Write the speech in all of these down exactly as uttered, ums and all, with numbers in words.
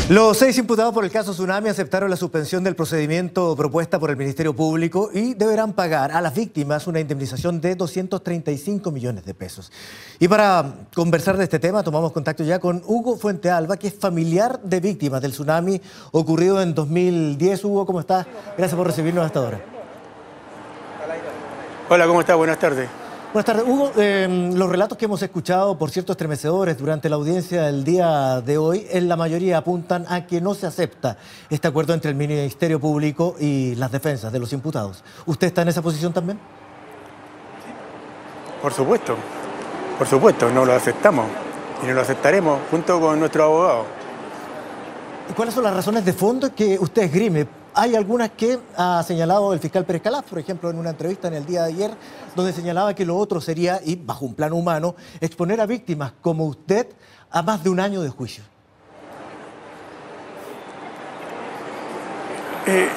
Los seis imputados por el caso Tsunami aceptaron la suspensión del procedimiento propuesta por el Ministerio Público y deberán pagar a las víctimas una indemnización de doscientos treinta y cinco millones de pesos. Y para conversar de este tema tomamos contacto ya con Hugo Fuentealba, que es familiar de víctimas del tsunami ocurrido en dos mil diez. Hugo, ¿cómo estás? Gracias por recibirnos hasta ahora. Hola, ¿cómo estás? Buenas tardes. Buenas tardes, Hugo. Eh, los relatos que hemos escuchado, por cierto, estremecedores durante la audiencia del día de hoy, en la mayoría apuntan a que no se acepta este acuerdo entre el Ministerio Público y las defensas de los imputados. ¿Usted está en esa posición también? Por supuesto, por supuesto, no lo aceptamos y no lo aceptaremos junto con nuestro abogado. ¿Y cuáles son las razones de fondo que usted esgrime? Hay algunas que ha señalado el fiscal Pérez Calaf, por ejemplo, en una entrevista en el día de ayer, donde señalaba que lo otro sería, y bajo un plano humano, exponer a víctimas como usted a más de un año de juicio. Eh,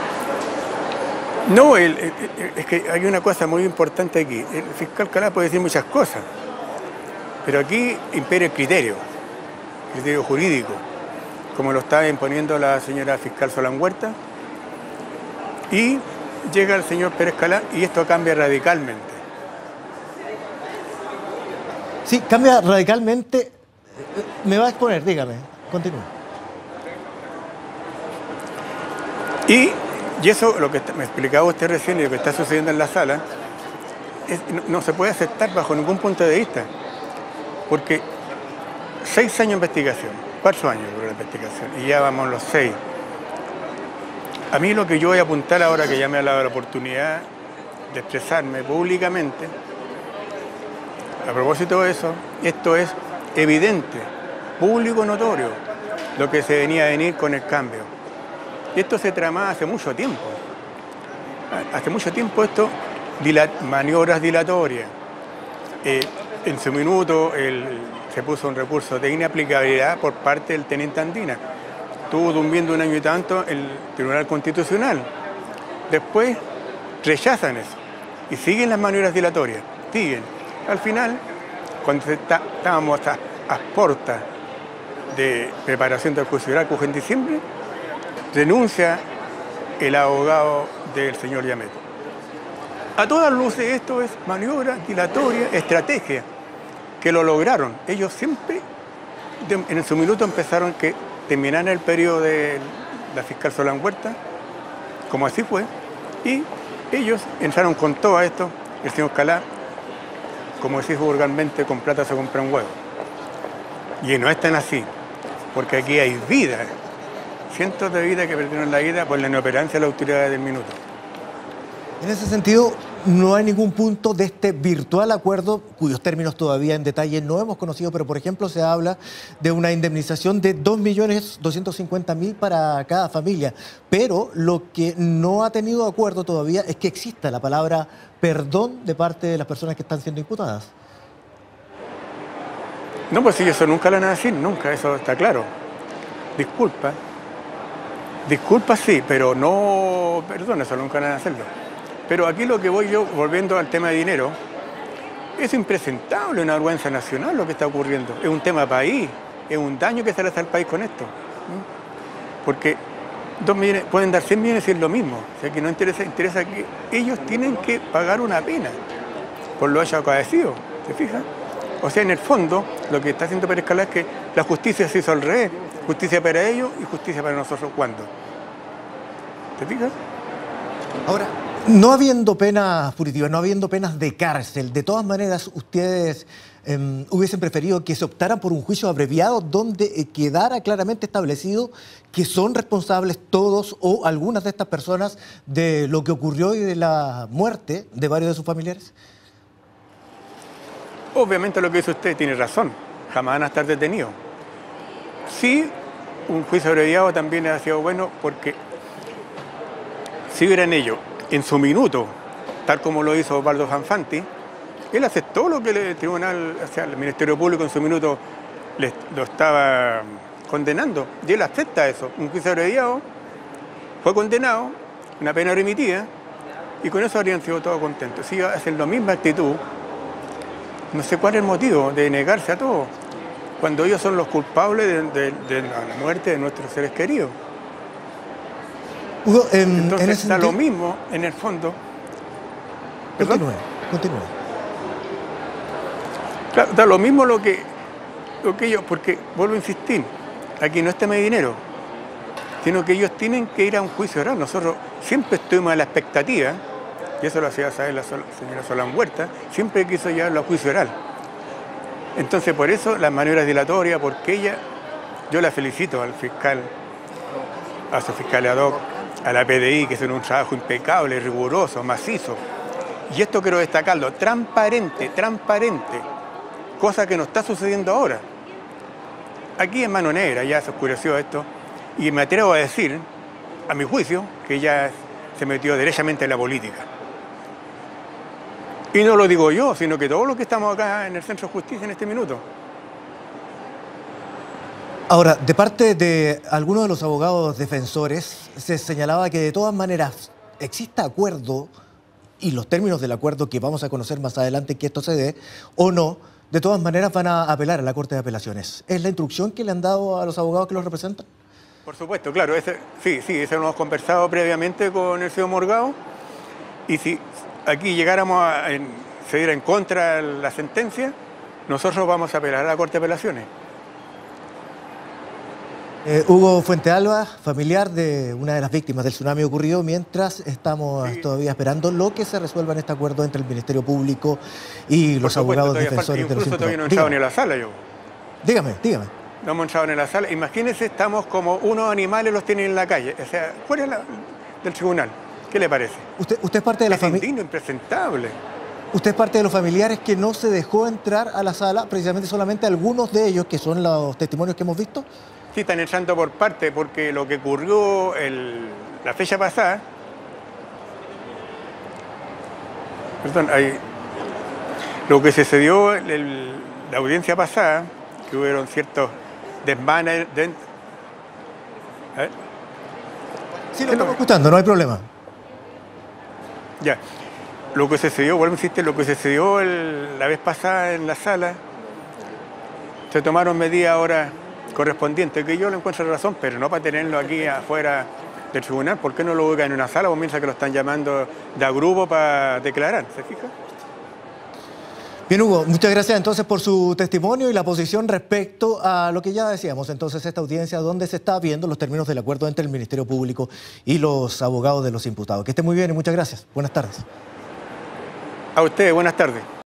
no, el, el, es que hay una cosa muy importante aquí. El fiscal Calaf puede decir muchas cosas, pero aquí impera el criterio, criterio jurídico, como lo está imponiendo la señora fiscal Solán Huerta. Y llega el señor Pérez Calaf y esto cambia radicalmente. Sí, cambia radicalmente. Me va a exponer, dígame, continúe. Y, y eso, lo que está, me explicaba usted recién y lo que está sucediendo en la sala, es, no, no se puede aceptar bajo ningún punto de vista. Porque seis años de investigación, cuatro años por la investigación, y ya vamos los seis. A mí lo que yo voy a apuntar ahora que ya me ha dado la oportunidad de expresarme públicamente, a propósito de eso, esto es evidente, público notorio, lo que se venía a venir con el cambio. Y esto se tramaba hace mucho tiempo. Hace mucho tiempo esto, dilat, maniobras dilatorias. Eh, en su minuto el, se puso un recurso de inaplicabilidad por parte del teniente Andina. Estuvo durmiendo un año y tanto el Tribunal Constitucional. Después rechazan eso y siguen las maniobras dilatorias, siguen. Al final, cuando está, estábamos a, a puertas de preparación del juicio oral, en diciembre, renuncia el abogado del señor Yamet. A todas luces esto es maniobra dilatoria, estrategia, que lo lograron. Ellos siempre, de, en su minuto empezaron que terminaron el periodo de la fiscal Solán Huerta, como así fue, y ellos entraron con todo esto. El señor Calaf, como se dijo vulgarmente, con plata se compra un huevo. Y no es tan así, porque aquí hay vidas, cientos de vidas que perdieron la vida por la inoperancia de la autoridad del minuto. En ese sentido, no hay ningún punto de este virtual acuerdo, cuyos términos todavía en detalle no hemos conocido, pero por ejemplo se habla de una indemnización de dos millones doscientos cincuenta mil para cada familia. Pero lo que no ha tenido acuerdo todavía es que exista la palabra perdón de parte de las personas que están siendo imputadas. No, pues sí, eso nunca lo van a decir, nunca, eso está claro. Disculpa. Disculpa sí, pero no perdón, eso nunca van a hacerlo. Pero aquí lo que voy yo, volviendo al tema de dinero, es impresentable, una vergüenza nacional lo que está ocurriendo. Es un tema país, es un daño que se le hace al país con esto. Porque dos millones, pueden dar cien millones y es lo mismo. O sea, que no interesa, interesa que ellos tienen que pagar una pena por lo haya acaecido, ¿se fijan? O sea, en el fondo, lo que está haciendo Pérez Calaf es que la justicia se hizo al revés. Justicia para ellos y justicia para nosotros. ¿Cuándo? ¿Te fijas? Ahora, no habiendo penas punitivas, no habiendo penas de cárcel, de todas maneras, ustedes eh, hubiesen preferido que se optaran por un juicio abreviado donde eh, quedara claramente establecido que son responsables todos o algunas de estas personas de lo que ocurrió y de la muerte de varios de sus familiares. Obviamente lo que dice usted tiene razón, jamás van a estar detenidos. Sí, un juicio abreviado también ha sido bueno porque si hubieran ellos en su minuto, tal como lo hizo Osvaldo Fanfanti, él aceptó lo que el tribunal, o sea, el Ministerio Público en su minuto le, lo estaba condenando, y él acepta eso. Un juicio abreviado, fue condenado, una pena remitida, y con eso habrían sido todos contentos. Si hacen la misma actitud, no sé cuál es el motivo de negarse a todo. cuando ellos son los culpables de, de, de la muerte de nuestros seres queridos. Hugo, en, Entonces en está sentido... lo mismo, en el fondo. ¿Perdón? Continúe, continúe. Claro, da lo mismo lo que, lo que ellos, porque vuelvo a insistir, aquí no es tema de dinero, sino que ellos tienen que ir a un juicio oral. Nosotros siempre estuvimos a la expectativa, y eso lo hacía saber la señora Solán Huerta, siempre quiso llevarlo a juicio oral. Entonces, por eso las maniobras dilatorias, porque ella, yo la felicito al fiscal, a su fiscal ad hoc, a la P D I, que hicieron un trabajo impecable, riguroso, macizo. Y esto quiero destacarlo, transparente, transparente, cosa que no está sucediendo ahora. Aquí en mano negra ya se oscureció esto, y me atrevo a decir, a mi juicio, que ella se metió derechamente en la política. Y no lo digo yo, sino que todos los que estamos acá en el Centro de Justicia en este minuto. Ahora, de parte de algunos de los abogados defensores, se señalaba que de todas maneras exista acuerdo, y los términos del acuerdo que vamos a conocer más adelante que esto se dé, o no, de todas maneras van a apelar a la Corte de Apelaciones. ¿Es la instrucción que le han dado a los abogados que los representan? Por supuesto, claro, ese, sí, sí, eso lo hemos conversado previamente con el señor Morgado, y si aquí llegáramos a en, se diera en contra de la sentencia, nosotros vamos a apelar a la Corte de Apelaciones. Eh, Hugo Fuentealba, familiar de una de las víctimas del tsunami ocurrido, mientras estamos Sí. todavía esperando lo que se resuelva en este acuerdo entre el Ministerio Público y Por los supuesto, abogados todavía falta, defensores de los incluso todavía no he imputados. entrado ni a la sala yo. Dígame, dígame. No hemos entrado en la sala. Imagínense, estamos como unos animales los tienen en la calle. O sea, fuera la- del tribunal. ¿Qué le parece? Usted, usted es parte de la Es familia. indigno, impresentable. Usted es parte de los familiares que no se dejó entrar a la sala, precisamente solamente algunos de ellos, que son los testimonios que hemos visto. Sí, están entrando por parte, porque lo que ocurrió el- la fecha pasada, perdón, hay, lo que sucedió en el- la audiencia pasada, que hubieron ciertos desmanes dentro. A ver, Sí, lo estamos escuchando, no hay problema. ya. Lo que sucedió, vuelvo a insistir, lo que sucedió el- la vez pasada en la sala, se tomaron medidas ahora correspondientes, que yo le encuentro razón, pero no para tenerlo aquí afuera del tribunal. ¿Por qué no lo ubican en una sala? O piensa que lo están llamando de a grupo para declarar, ¿se fija? Bien, Hugo, muchas gracias entonces por su testimonio y la posición respecto a lo que ya decíamos. Entonces, esta audiencia donde se está viendo los términos del acuerdo entre el Ministerio Público y los abogados de los imputados. Que esté muy bien y muchas gracias. Buenas tardes. A ustedes, buenas tardes.